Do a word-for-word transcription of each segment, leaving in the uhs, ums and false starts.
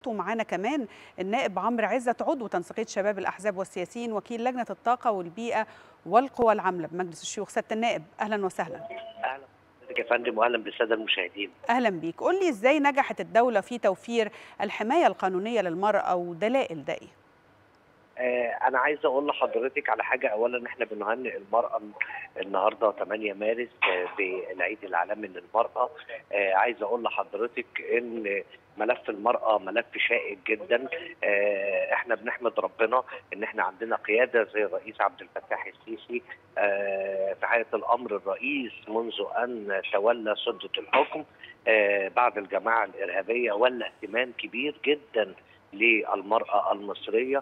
ومعانا كمان النائب عمرو عزت عضو تنسيقية شباب الأحزاب والسياسيين وكيل لجنة الطاقة والبيئة والقوى العاملة بمجلس الشيوخ. سيادة النائب أهلا وسهلا. اهلا بك يا فندم واهلا بالساده المشاهدين. أهلا بيك. قول لي إزاي نجحت الدولة في توفير الحماية القانونية للمرأة ودلائل ده إيه؟ آه انا عايز اقول لحضرتك على حاجه. اولا احنا بنهنئ المراه النهارده ثمانية مارس آه بالعيد العالمي للمراه. آه عايز اقول لحضرتك ان ملف المرأة ملف شائك جدا. آه احنا بنحمد ربنا ان احنا عندنا قيادة زي الرئيس عبد الفتاح السيسي. آه في حقيقة الامر الرئيس منذ ان تولى سلطة الحكم آه بعد الجماعة الارهابية ولى اهتمام كبير جدا للمرأة المصرية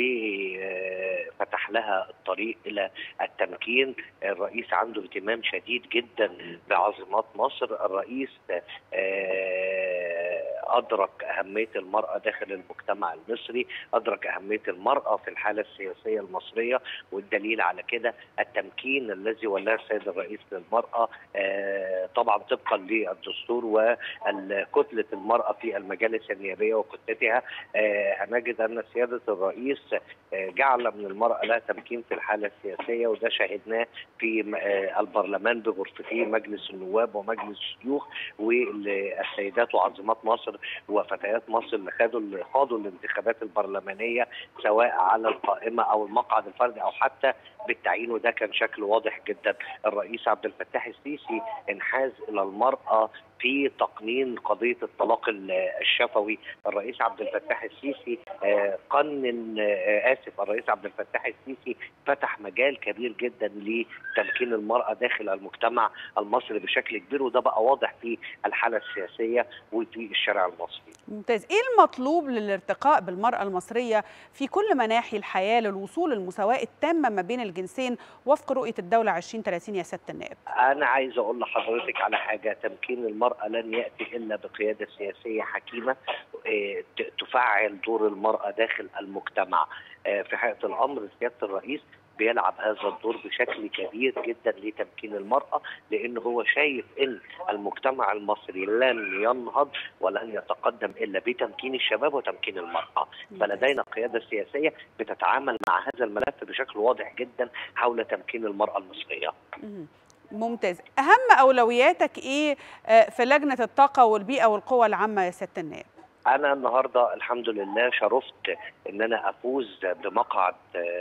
وفتح لها الطريق إلى التمكين. الرئيس عنده اهتمام شديد جدا بعاصمات مصر. الرئيس أدرك أهمية المرأة داخل المجتمع المصري، أدرك أهمية المرأة في الحالة السياسية المصرية، والدليل على كده التمكين الذي ولاه السيد الرئيس للمرأة طبعا طبقا للدستور وكتلة المرأة في المجالس النيابية وكتلتها. هنجد أن سيادة الرئيس جعل من المرأة لها تمكين في الحالة السياسية، وده شاهدناه في البرلمان بغرفتيه مجلس النواب ومجلس الشيوخ، والسيدات وعاصمات مصر وفتيات مصر اللي خدوا اللي خاضوا الانتخابات البرلمانية سواء على القائمة أو المقعد الفردي أو حتى بالتعيين، وده كان شكل واضح جدا. الرئيس عبد الفتاح السيسي انحاز إلى المرأة في تقنين قضية الطلاق الشفوي. الرئيس عبد الفتاح السيسي قنن آسف الرئيس عبد الفتاح السيسي فتح مجال كبير جدا لتمكين المرأة داخل المجتمع المصري بشكل كبير، وده بقى واضح في الحالة السياسية وفي الشارع المصري. ممتاز. ايه المطلوب للارتقاء بالمرأة المصرية في كل مناحي الحياة للوصول للمساواة التامة ما بين الجنسين وفق رؤية الدولة عشرين ثلاثين يا سيادة النائب؟ أنا عايز أقول لحضرتك على حاجة. تمكين المرأة لن يأتي إلا بقيادة سياسية حكيمة تفعل دور المرأة داخل المجتمع. في حقيقة الأمر سيادة الرئيس بيلعب هذا الدور بشكل كبير جدا لتمكين المرأة، لأن هو شايف أن المجتمع المصري لن ينهض ولن يتقدم إلا بتمكين الشباب وتمكين المرأة. فلدينا قيادة سياسية بتتعامل مع هذا الملف بشكل واضح جدا حول تمكين المرأة المصرية. ممتاز. أهم أولوياتك إيه في لجنة الطاقة والبيئة والقوى العامة يا سيادة النائب؟ أنا النهارده الحمد لله شرفت إن أنا أفوز بمقعد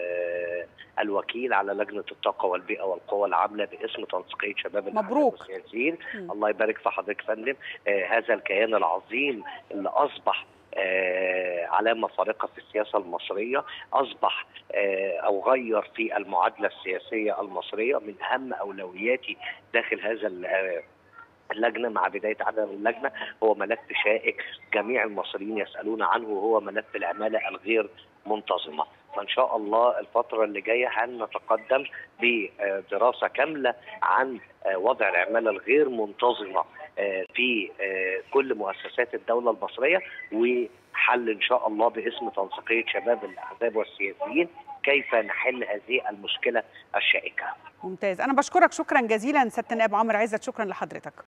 الوكيل على لجنة الطاقة والبيئة والقوى العاملة باسم تنسيقية شباب الأحزاب والسياسيين. الله يبارك في حضرتك فندم. آه هذا الكيان العظيم اللي أصبح آه علامة فارقة في السياسة المصرية، أصبح آه أو غير في المعادلة السياسية المصرية. من أهم أولوياتي داخل هذا اللجنة مع بداية عمل اللجنة هو ملف شائك جميع المصريين يسألون عنه، وهو ملف العمالة الغير منتظمة. فإن شاء الله الفترة اللي جاية هنتقدم بدراسة كاملة عن وضع العمالة الغير منتظمة في كل مؤسسات الدولة المصرية، وحل إن شاء الله باسم تنسيقية شباب الأحزاب والسياسيين كيف نحل هذه المشكلة الشائكة. ممتاز. أنا بشكرك شكرا جزيلا سيادة النائب عمرو عزت. شكرا لحضرتك.